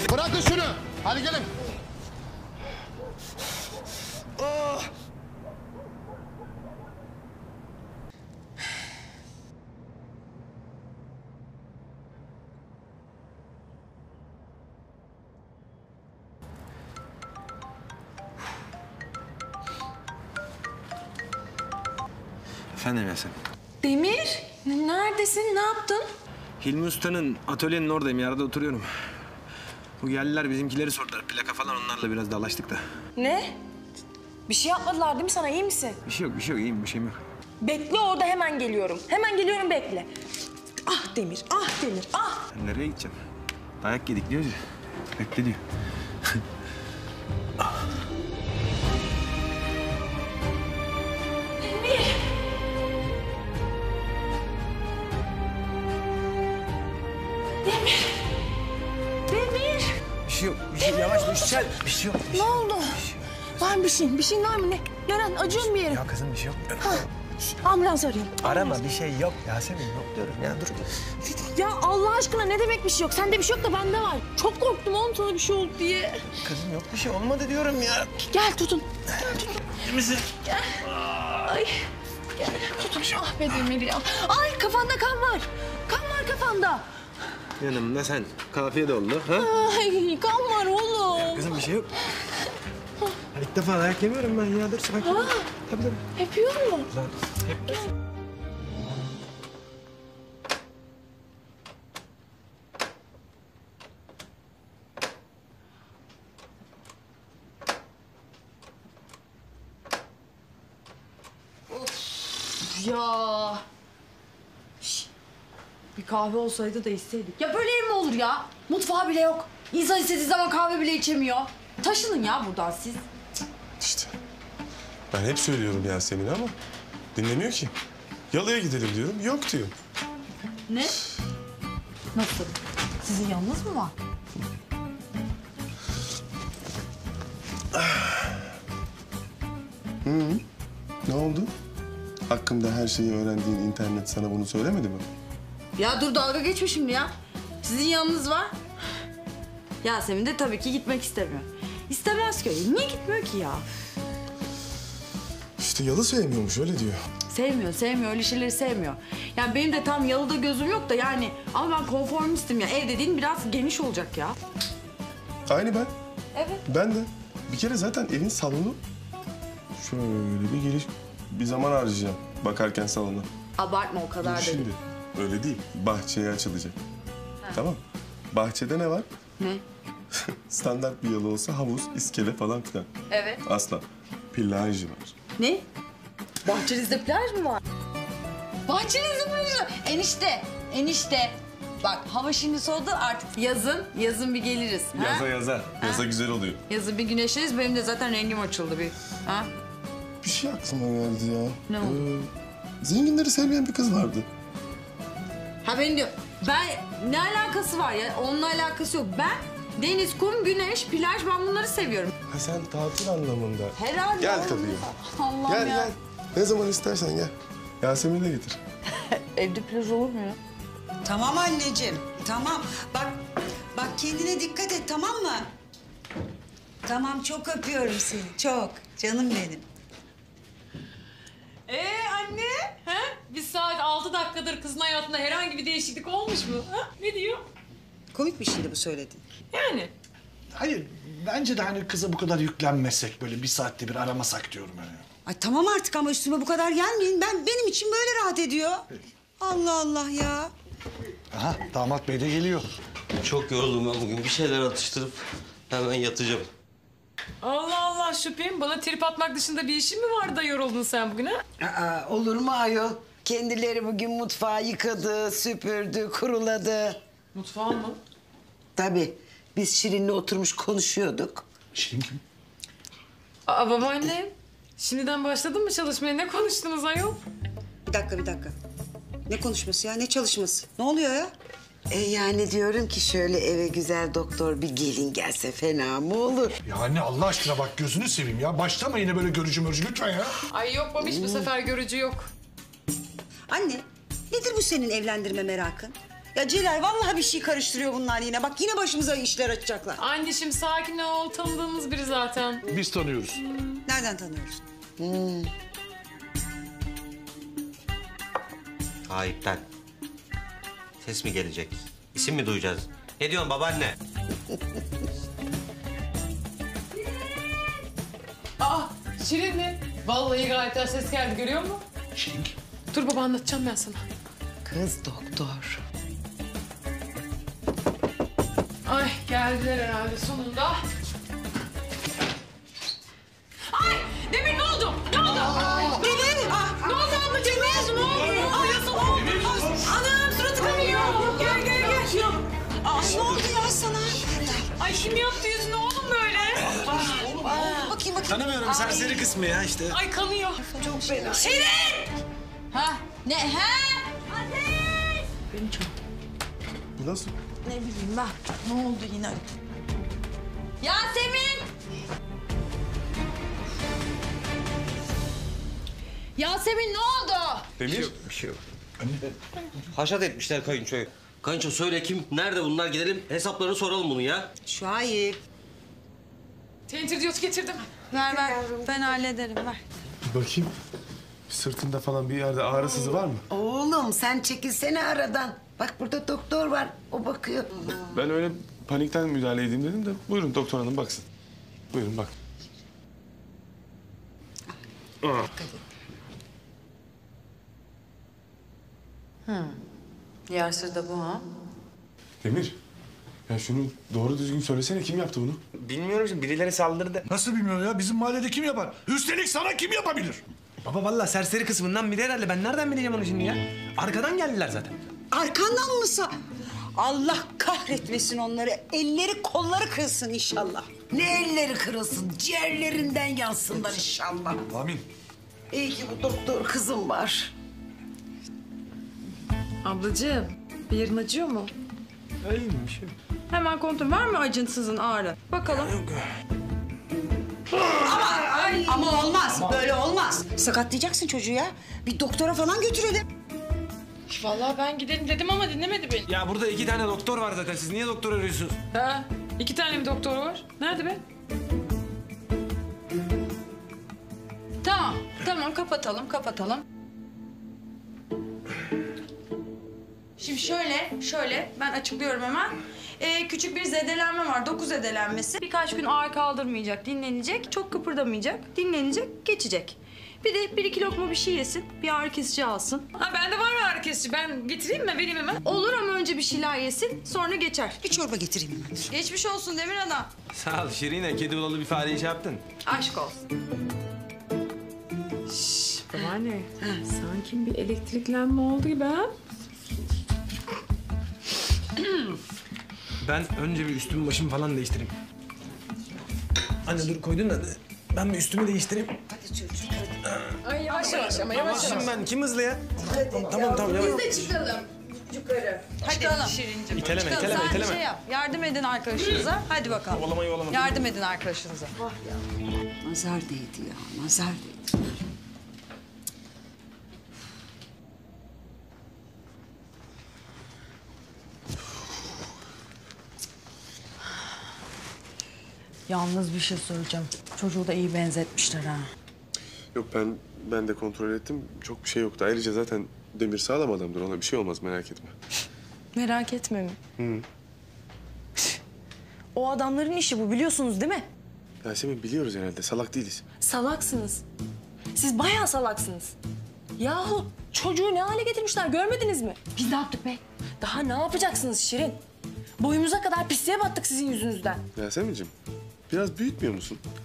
Bırakın şunu. Hadi gelin. Oh. Efendim Yasemin. Demir, neredesin? Ne yaptın? Hilmi Usta'nın atölyenin oradayım. Yerde oturuyorum. Bu geldiler bizimkileri sordular. Plaka falan onlarla biraz dalaştık da. Ne? Bir şey yapmadılar değil mi sana? İyi misin? Bir şey yok, bir şey yok. İyiyim, bir şeyim yok. Bekle orada, hemen geliyorum. Hemen geliyorum, bekle. Ah Demir, ah Demir, ah! Ben nereye gideceğim? Dayak yedik diyoruz ya. Bekle diyor. Demir! Demir! Demir! Bir şey yok. Bir şey yavaş düşeceksin. Bir şey yok. Ne oldu? Var mı bir şeyin? Bir şeyin var mı? Ne? Gören acıyor mu bir yerin? Ya kızım bir şey yok. Ambulans arıyorum. Arama bir şey yok. Yasemin yok diyorum ya. Dur. Ya Allah aşkına ne demek bir şey yok? Sende bir şey yok da bende var. Çok korktum oğlum sana bir şey oldu diye. Kızım yok bir şey olmadı diyorum ya. Gel tutun. Gel tutun. İyi misin? Gel. Ay. Gel tutun. Ah be Demir ya. Ay kafanda kan var. Kan var kafanda. Yanımda sen. Kafiye de oldu. Ha? Ay kan var oğlum. Kızım bir şey yok. İlk defa dayak yemiyorum ben ya. Dur sakin ol. Tabii tabii. Yapıyor mu? Lan hep... Ya. Şişt. Bir kahve olsaydı da içseydik. Ya böyle ev mi olur ya? Mutfağı bile yok. İnsan istediği zaman kahve bile içemiyor. Taşının ya buradan siz. İşte ben hep söylüyorum Yasemin ama dinlemiyor ki. Yalıya gidelim diyorum, yok diyor. Ne? Nasıl? Sizin yanınız mı var? Ne oldu? Hakkımda her şeyi öğrendiğin internet sana bunu söylemedi mi? Ya dur dalga geçme şimdi ya. Sizin yanınız var. Yasemin de tabii ki gitmek istemiyor. İstemez ki öyle. Niye gitmiyor ki ya? İşte yalı sevmiyormuş, öyle diyor. Sevmiyor. Öyle şeyleri sevmiyor. Yani benim de tam yalıda gözüm yok da yani. Ama ben konformistim ya. Ev dediğin biraz geniş olacak ya. Aynı ben. Evet. Ben de. Bir kere zaten evin salonu şöyle bir geniş bir zaman harcayacağım bakarken salona. Abartma o kadar da Şimdi değil. öyle değil, bahçeye açılacak. Tamam. Bahçede ne var? Ne? Standart bir yalı olsa havuz, iskele falan filan. Evet. Asla. Plaj var. Ne? Bahçenizde plaj mı var? Bahçenizde plaj mı? Enişte. Bak hava şimdi soğudu artık yazın bir geliriz. Ha? Yaza güzel oluyor. Yazın bir güneşleriz. Benim de zaten rengim açıldı bir. Ha? Bir şey aklıma geldi ya. Ne oldu? Zenginleri sevmeyen bir kız vardı. Ha ben diyor. Ne alakası var ya? Onunla alakası yok. Ben deniz, kum, güneş, plaj ben bunları seviyorum. Ha sen tatil anlamında. Herhalde. Gel oğlum. tabii. Allah'ım Gel ya. gel. Ne zaman istersen gel. Yasemin'i de getir. Evde plaj olur mu ya? Tamam anneciğim, tamam. Bak kendine dikkat et, tamam mı? Tamam, çok öpüyorum seni, çok. Canım benim. Anne, ha? Biz saat 6 dakikadır kızın hayatında herhangi bir değişiklik olmuş mu? Ha? Ne diyor? Komik bir şeydi bu söylediğin. Yani. Hayır, bence de hani kıza bu kadar yüklenmesek, böyle bir saatte bir aramasak diyorum yani. Ay tamam artık ama üstüme bu kadar gelmeyin. Benim için böyle rahat ediyor. Allah Allah ya. Aha, damat bey de geliyor. Çok yoruldum ben bugün. Bir şeyler atıştırıp hemen yatacağım. Allah Allah şüphem. Bana trip atmak dışında bir işin mi var da yoruldun sen bugün ha? Aa, olur mu ayol? Kendileri bugün mutfağı yıkadı, süpürdü, kuruladı. Mutfağın mı? Tabii biz Şirin'le oturmuş konuşuyorduk. Şirin kim? Aa babaanne. Şimdiden başladın mı çalışmaya? Ne konuştunuz ayol? Bir dakika. Ne konuşması ya, ne çalışması? Ne oluyor ya? Yani diyorum ki şöyle eve güzel doktor bir gelin gelse fena mı olur? Ya anne Allah aşkına bak gözünü seveyim ya. Başlama yine böyle görücü mörücü lütfen ya. Ay yok babiş bu sefer görücü yok. Anne, nedir bu senin evlendirme merakın? Ya Celal vallahi bir şey karıştırıyor bunlar yine. Bak yine başımıza işler açacaklar. Anneciğim sakin ol. Tanıdığımız biri zaten. Biz tanıyoruz. Nereden tanıyoruz? Ayıptan. Ses mi gelecek? İsim mi duyacağız? Ne diyorsun babaanne? Aa Şirin mi? Vallahi gayet güzel ses geldi görüyor musun? Şirin. Dur baba anlatacağım ben sana. Kız doktor. Ay geldiler herhalde sonunda. Ay Demir ne oldu? Ne oldu? Demir! Ne oldu ablacığım? Ne oldu? Anam suratı kanıyor. Gel gel gel. Aa, ne oldu ya sana? Ay kim yaptı yüzünü oğlum böyle? Bakayım. Tanımıyorum serseri kısmı ya işte. Ay kanıyor. Çok fena. Ha? Ne? Ha? Bu nasıl? Ne bileyim ben. Ne oldu yine? Yasemin! Yasemin ne oldu? Demir? Bir şey yok. Haşat etmişler kayınçoyu. Kayınço söyle kim? Nerede bunlar? Gidelim hesaplarını soralım bunu ya. Şahip. Tentir diyot getirdim. Ver ben hallederim ver. Bir bakayım. Sırtında falan bir yerde ağrı sızı var mı? Oğlum sen çekilsene aradan. Bak burada doktor var. O bakıyor. Ben öyle panikten müdahale edeyim dedim de buyurun doktor hanım baksın. Buyurun bak. Diğer sır da bu ha. Demir. Ya şunu doğru düzgün söylesene kim yaptı bunu? Bilmiyorum şimdi birileri saldırdı. Nasıl bilmiyorum ya? Bizim mahallede kim yapar? Üstelik sana kim yapabilir? Baba vallahi serseri kısmından biri herhalde. Ben nereden bileceğim onu şimdi ya? Arkadan geldiler zaten. Arkandan mı Allah kahretmesin onları. Elleri kolları kırılsın inşallah. Ne elleri kırılsın, ciğerlerinden yansınlar inşallah. Amin. İyi ki bu doktor kızım var. Ablacığım bir yerin acıyor mu? Öyle mi bir şey? Hemen kontrol var mı acınsızın ağrı? Bakalım. Ama olmaz. Böyle olmaz. Sakatlayacaksın çocuğu ya. Bir doktora falan götürelim. Vallahi ben gidelim dedim ama dinlemedi beni. Ya burada 2 tane doktor var zaten. Siz niye doktor arıyorsunuz? Ha, 2 tane mi doktor var? Nerede be? Tamam kapatalım. Şimdi şöyle ben açıklıyorum hemen. Küçük bir zedelenme var, doku zedelenmesi. Birkaç gün ağır kaldırmayacak, dinlenecek, çok kıpırdamayacak, dinlenecek, geçecek. Bir de 1-2 lokma bir şey yesin, bir ağrı kesici alsın. Ha bende var mı ağrı kesici? Ben getireyim mi? Vereyim hemen. Olur ama önce bir şeyler yesin, sonra geçer. Bir çorba getireyim hemen. Geçmiş olsun Demir Ana. Sağ ol Şirine. Kedi bulalı bir fareyi şey yaptın. Aşk olsun. Babaanne, sanki bir elektriklenme oldu gibi ha? Ben önce bir üstümü başımı falan değiştireyim. Anne dur koydun da ben bir üstümü değiştireyim. Ay yavaş yavaş ama yavaş Şimdi ben kim hızlı ya? Tamam yavaş. Çıkalım yukarı. Hadi Şirincim. İteleme, Çıkalım. iteleme, Sen iteleme. şey yap, yardım edin arkadaşınıza. Hadi bakalım. Ovalama. Yardım edin arkadaşınıza. Nazar değdi ya. Nazar değdi. Yalnız bir şey söyleyeceğim. Çocuğu da iyi benzetmişler ha. Yok ben de kontrol ettim. Çok bir şey yoktu. Ayrıca zaten Demir sağlam adamdır. Ona bir şey olmaz merak etme. Merak etme mi? O adamların işi bu biliyorsunuz değil mi? Yasemin biliyoruz herhalde. Salak değiliz. Salaksınız. Siz bayağı salaksınız. Yahu çocuğu ne hale getirmişler görmediniz mi? Biz ne yaptık be? Daha ne yapacaksınız Şirin? Boyumuza kadar pisliğe battık sizin yüzünüzden. Yasemin'cim biraz büyütmüyor musun?